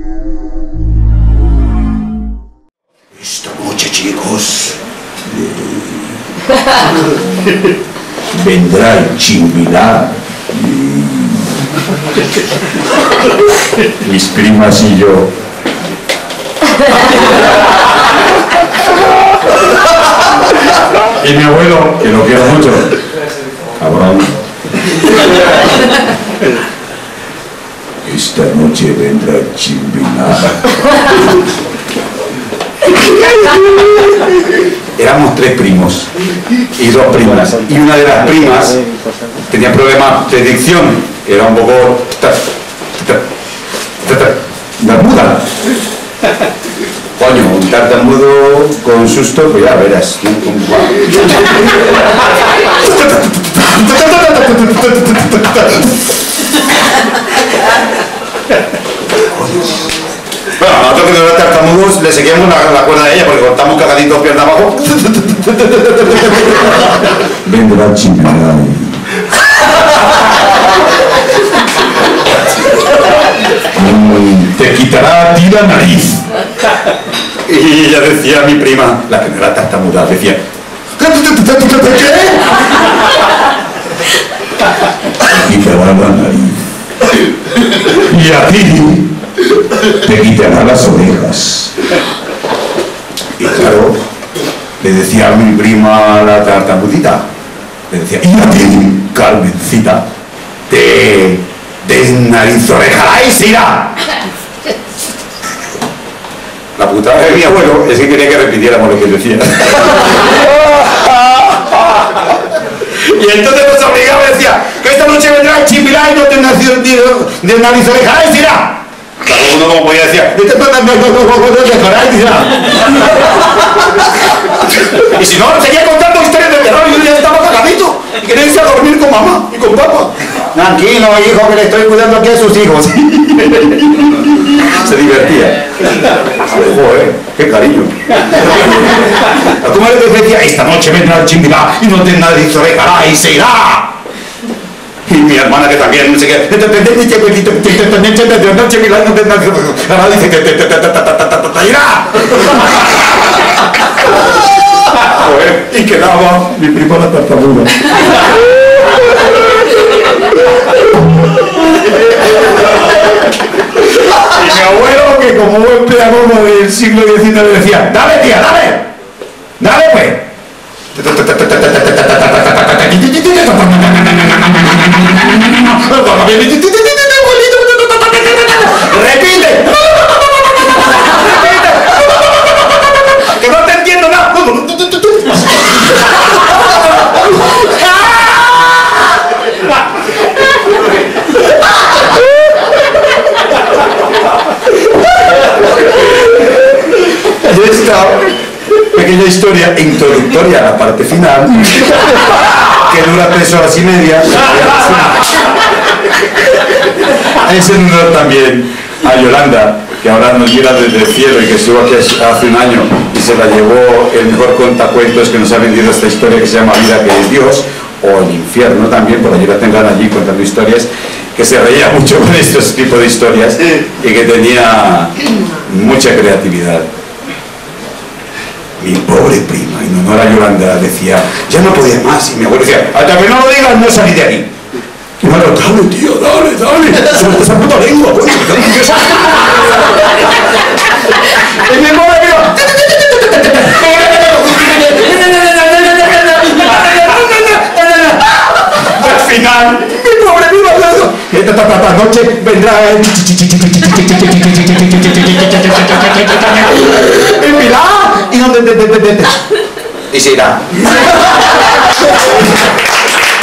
Esta noche, chicos, vendrá el Chimbilá. Mis primas y yo. Y mi abuelo, que lo quiero mucho. Cabrón. Esta noche vendrá el Chimbilá. Éramos 3 primos y 2 primas. Y una de las primas tenía problemas de dicción. Era un poco... tartamuda. Coño, un tartamudo con susto, pues ya verás. Bueno, nosotros que no eran tartamudos le seguíamos la cuerda de ella porque cortamos cagaditos pierna abajo. Vendrá chingada. Te quitará a ti la nariz. Y ella decía a mi prima, la que no era tartamuda, decía, ¿qué? Te quitará la nariz. Y a ti te quitará las orejas. Y claro, le decía a mi prima la tartamudita, le decía, y a ti, Carmencita, de nariz oreja y se irá. La putada de mi abuelo es que quería que repitiéramos lo que decía. Y entonces nos obligaba y decía que esta noche vendrá el Chimbilá y no te nació de nariz oreja y se irá. Claro, uno como podía decir, y si no, seguía contando historias de terror y yo ya estaba cagadito y quería irse a dormir con mamá y con papá. Tranquilo, hijo, que le estoy cuidando aquí a sus hijos. Se divertía. Joder, qué cariño. A tu madre te decía, esta noche vendrá el Chimbilá y no te nariz oreja y se irá. Y mi hermana que también no sé qué. Y quedaba mi prima la tartamuda. Y mi abuelo, que como buen pedagogo del siglo XIX decía, dale tía, dale pues. ¡Repite! ¡Que no te entiendo nada! Esta pequeña historia introductoria a la parte final, que dura 3 horas y media, es en honor también a Yolanda, que ahora nos mira desde el cielo y que estuvo aquí hace un año y se la llevó el mejor contacuentos que nos ha vendido esta historia que se llama Vida que es Dios, o el infierno también, por allí la tendrán allí contando historias, que se reía mucho con estos tipos de historias y que tenía mucha creatividad. Mi pobre prima, en honor a Yolanda, decía, ya no podía más, y mi abuelo decía, hasta que no lo digas, no salí de aquí. Y bueno, dale, tío, dale, suelta esa puta lengua, coño, y mi pobre prima, al final, mi pobre prima, esta noche vendrá el Chimbilá y no y se irá.